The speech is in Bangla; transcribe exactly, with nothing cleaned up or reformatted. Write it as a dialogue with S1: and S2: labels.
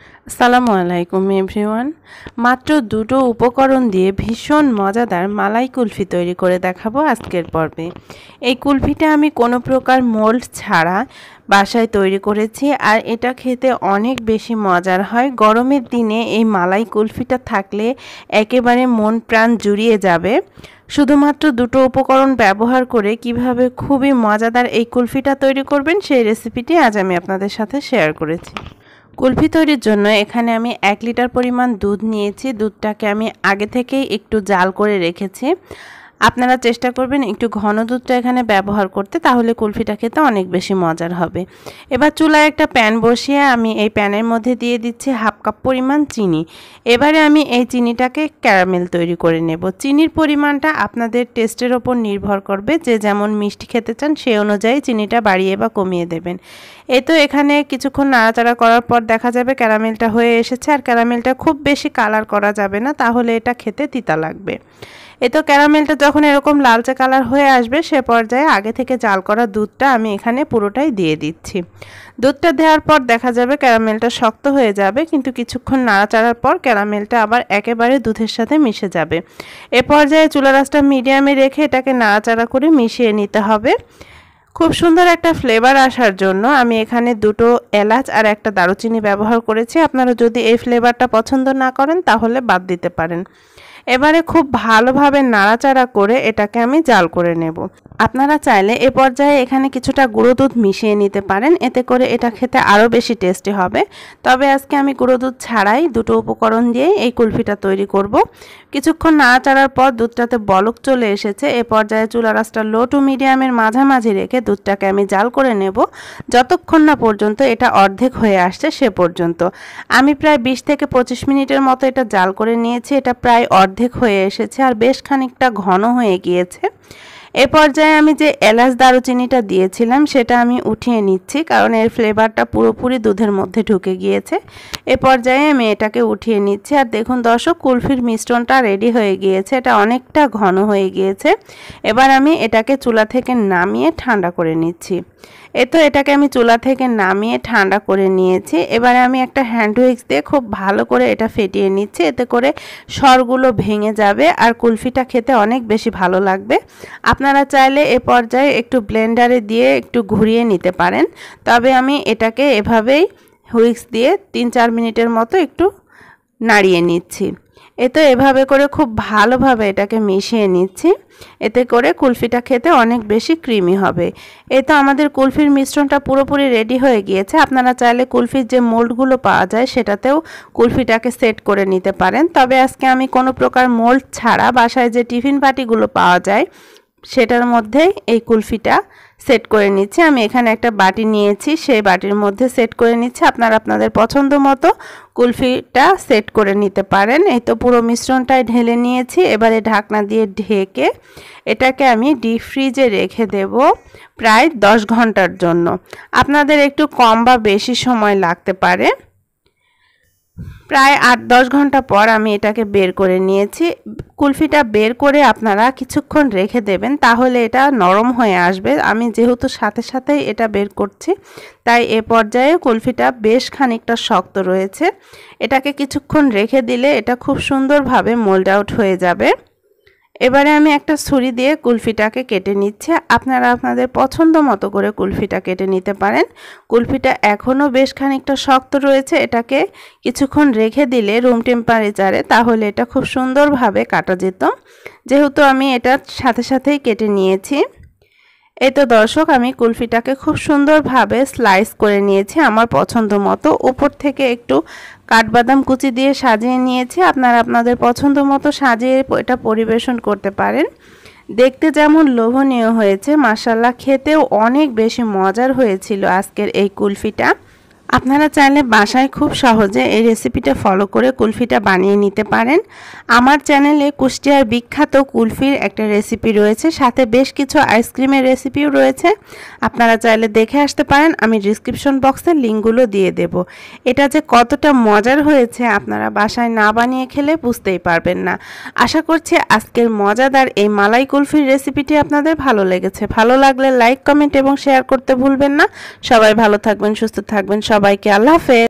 S1: আসসালামু আলাইকুম এভরিওয়ান। মাত্র দুটো উপকরণ দিয়ে ভীষণ মজাদার মালাই কুলফি তৈরি করে দেখাবো আজকের পর্বে। এই কুলফিটা আমি কোনো প্রকার মোল্ড ছাড়া বাসায় তৈরি করেছি, আর এটা খেতে অনেক বেশি মজার হয়। গরমের দিনে এই মালাই কুলফিটা থাকলে একেবারে মন প্রাণ জুড়িয়ে যাবে। শুধুমাত্র দুটো উপকরণ ব্যবহার করে কিভাবে খুবই মজাদার এই কুলফিটা তৈরি করবেন সেই রেসিপিটি আজ আমি আপনাদের সাথে শেয়ার করেছি। কুলফি তৈরির জন্য এখানে আমি এক লিটার পরিমাণ দুধ নিয়েছি। দুধটাকে আমি আগে থেকেই একটু জাল করে রেখেছি। আপনারা চেষ্টা করবেন একটু ঘন দুধটা এখানে ব্যবহার করতে, তাহলে কুলফিটা খেতে অনেক বেশি মজার হবে। এবার চুলায় একটা প্যান বসিয়ে আমি এই প্যানের মধ্যে দিয়ে দিচ্ছি হাফ কাপ পরিমাণ চিনি। এবারে আমি এই চিনিটাকে ক্যারামেল তৈরি করে নেব। চিনির পরিমাণটা আপনাদের টেস্টের ওপর নির্ভর করবে, যে যেমন মিষ্টি খেতে চান সেই অনুযায়ী চিনিটা বাড়িয়ে বা কমিয়ে দেবেন। এই তো এখানে কিছুক্ষণ নাড়াচাড়া করার পর দেখা যাবে ক্যারামেলটা হয়ে এসেছে। আর ক্যারামেলটা খুব বেশি কালার করা যাবে না, তাহলে এটা খেতে তিতা লাগবে। এই তো ক্যারামেলটা যখন এরকম লালচে কালার হয়ে আসবে সে পর্যায়ে আগে থেকে জাল করা দুধটা আমি এখানে পুরোটাই দিয়ে দিচ্ছি। দুধটা দেওয়ার পর দেখা যাবে ক্যারামেলটা শক্ত হয়ে যাবে, কিন্তু কিছুক্ষণ নাড়াচাড়ার পর ক্যারামেলটা আবার একেবারে দুধের সাথে মিশে যাবে। এ পর্যায়ে চুলার আঁচটা মিডিয়ামে রেখে এটাকে নাড়াচাড়া করে মিশিয়ে নিতে হবে। খুব সুন্দর একটা ফ্লেভার আসার জন্য আমি এখানে দুটো এলাচ আর একটা দারুচিনি ব্যবহার করেছি। আপনারা যদি এই ফ্লেভারটা পছন্দ না করেন তাহলে বাদ দিতে পারেন। এবারে খুব ভালোভাবে নাড়াচাড়া করে এটাকে আমি জাল করে নেব। আপনারা চাইলে এ পর্যায়ে এখানে কিছুটা গুঁড়ো দুধ মিশিয়ে নিতে পারেন, এতে করে এটা খেতে আরও বেশি টেস্টি হবে। তবে আজকে আমি গুঁড়ো দুধ ছাড়াই দুটো উপকরণ দিয়ে এই কুলফিটা তৈরি করব। কিছুক্ষণ নাড়াচাড়ার পর দুধটাতে বলক চলে এসেছে। এ পর্যায়ে চুলার আঁচটা লো টু মিডিয়ামের মাঝামাঝি রেখে দুধটাকে আমি জাল করে নেব যতক্ষণ না পর্যন্ত এটা অর্ধেক হয়ে আসছে সে পর্যন্ত। আমি প্রায় বিশ থেকে পঁচিশ মিনিটের মতো এটা জাল করে নিয়েছি। এটা প্রায় অর্ধেক হয়ে এসেছে আর বেশ খানিকটা ঘন হয়ে গিয়েছে। এ পর্যায়ে আমি যে এলাচ দারুচিনিটা দিয়েছিলাম সেটা আমি উঠিয়ে নিচ্ছি, কারণ এর ফ্লেভারটা পুরোপুরি দুধের মধ্যে ঢুকে গিয়েছে। এ পর্যায়ে আমি এটাকে উঠিয়ে নিচ্ছি। আর দেখুন দর্শক, কুলফির মিশ্রণটা রেডি হয়ে গিয়েছে, এটা অনেকটা ঘন হয়ে গিয়েছে। এবার আমি এটাকে চুলা থেকে নামিয়ে ঠান্ডা করে নিচ্ছি। এ তো এটাকে আমি চুলা থেকে নামিয়ে ঠান্ডা করে নিয়েছি। এবারে আমি একটা হ্যান্ড উইক্স দিয়ে খুব ভালো করে এটা ফেটিয়ে নিচ্ছি, এতে করে সরগুলো ভেঙে যাবে আর কুলফিটা খেতে অনেক বেশি ভালো লাগবে। আপনারা চাইলে এ পর্যায়ে একটু ব্লেন্ডারে দিয়ে একটু ঘুরিয়ে নিতে পারেন, তবে আমি এটাকে এভাবেই হুইক্স দিয়ে তিন চার মিনিটের মতো একটু নাড়িয়ে নিচ্ছি। এ তো এভাবে করে খুব ভালোভাবে এটাকে মিশিয়ে নিচ্ছি, এতে করে কুলফিটা খেতে অনেক বেশি ক্রিমি হবে। এই তো আমাদের কুলফির মিশ্রণটা পুরোপুরি রেডি হয়ে গিয়েছে। আপনারা চাইলে কুলফির যে মোল্ডগুলো পাওয়া যায় সেটাতেও কুলফিটাকে সেট করে নিতে পারেন, তবে আজকে আমি কোনো প্রকার মোল্ড ছাড়া বাসায় যে টিফিন বাটিগুলো পাওয়া যায় সেটার মধ্যেই এই কুলফিটা সেট করে নিচ্ছি। আমি এখানে একটা বাটি নিয়েছি, সেই বাটির মধ্যে সেট করে নিচ্ছি। আপনারা আপনাদের পছন্দ মতো কুলফিটা সেট করে নিতে পারেন। এই তো পুরো মিশ্রণটাই ঢেলে নিয়েছি। এবারে ঢাকনা দিয়ে ঢেকে এটাকে আমি ডিপ ফ্রিজে রেখে দেব প্রায় দশ ঘন্টার জন্য। আপনাদের একটু কম বা বেশি সময় লাগতে পারে। প্রায় আট দশ ঘন্টা পর আমি এটাকে বের করে নিয়েছি। কুলফিটা বের করে আপনারা কিছুক্ষণ রেখে দেবেন, তাহলে এটা নরম হয়ে আসবে। আমি যেহেতু সাথে সাথেই এটা বের করছি, তাই এ পর্যায়ে কুলফিটা বেশ খানিকটা শক্ত রয়েছে। এটাকে কিছুক্ষণ রেখে দিলে এটা খুব সুন্দরভাবে মোল্ড আউট হয়ে যাবে। এবারে আমি একটা ছুরি দিয়ে কুলফিটাকে কেটে নিচ্ছি। আপনারা আপনাদের পছন্দ মতো করে কুলফিটা কেটে নিতে পারেন। কুলফিটা এখনও বেশ খানিকটা শক্ত রয়েছে, এটাকে কিছুক্ষণ রেখে দিলে রুম টেম্পারেচারে তাহলে এটা খুব সুন্দরভাবে কাটা যেত। যেহেতু আমি এটা সাথে সাথেই কেটে নিয়েছি। এই তো দর্শক, আমি কুলফিটাকে খুব সুন্দরভাবে স্লাইস করে নিয়েছি আমার পছন্দ মতো। উপর থেকে একটু কাঠবাদাম কুচি দিয়ে সাজিয়ে নিয়েছি। আপনারা আপনাদের পছন্দ মতো সাজিয়ে এটা পরিবেশন করতে পারেন। দেখতে যেমন লোভনীয় হয়েছে, মাশাআল্লাহ খেতেও অনেক বেশি মজার হয়েছিল আজকের এই কুলফিটা। আপনারা চাইলে বাসায় খুব সহজে এই রেসিপিটা ফলো করে কুলফিটা বানিয়ে নিতে পারেন। আমার চ্যানেলে কুষ্টিয়ার বিখ্যাত কুলফির একটা রেসিপি রয়েছে, সাথে বেশ কিছু আইসক্রিমের রেসিপিও রয়েছে। আপনারা চাইলে দেখে আসতে পারেন, আমি ডিসক্রিপশন বক্সে লিঙ্কগুলো দিয়ে দেব। এটা যে কতটা মজার হয়েছে আপনারা বাসায় না বানিয়ে খেলে বুঝতেই পারবেন না। আশা করছি আজকের মজাদার এই মালাই কুলফির রেসিপিটি আপনাদের ভালো লেগেছে। ভালো লাগলে লাইক, কমেন্ট এবং শেয়ার করতে ভুলবেন না। সবাই ভালো থাকবেন, সুস্থ থাকবেন। সবাইকে আল্লাহ হাফেজ।